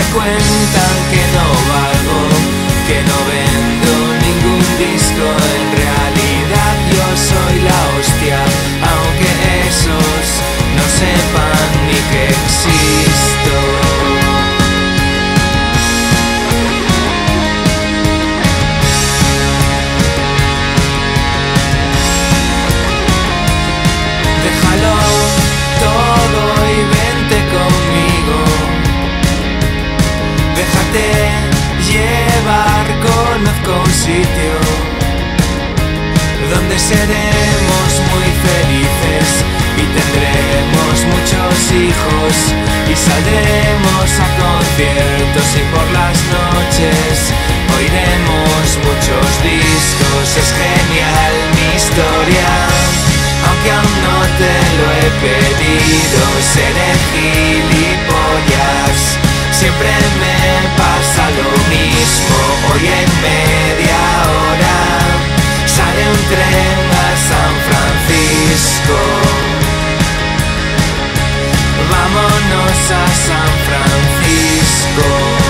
cuentan que no valgo, que no vendo ningún disco. En realidad yo soy la hostia, aunque esos no sepan ni que existo. Déjalo todo y vente conmigo. Déjate llevar, conozco un sitio donde seremos muy felices y tendremos muchos hijos y saldremos a conciertos y por las noches oiremos muchos discos. Es genial mi historia, aunque aún no te lo he pedido. Seré gilipollas, siempre me pasa lo mismo. Hoy en media hora sale un tren a San Francisco. Vámonos a San Francisco.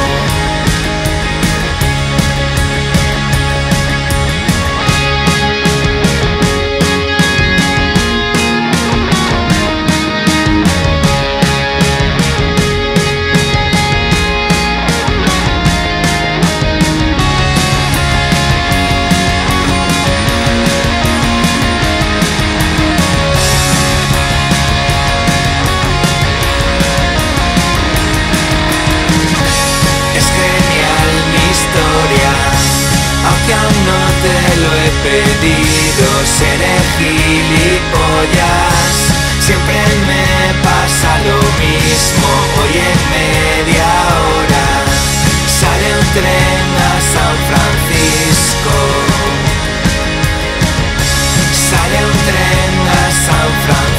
Aunque aún no te lo he pedido, seré gilipollas, siempre me pasa lo mismo. Hoy en media hora sale un tren a San Francisco. Sale un tren a San Francisco.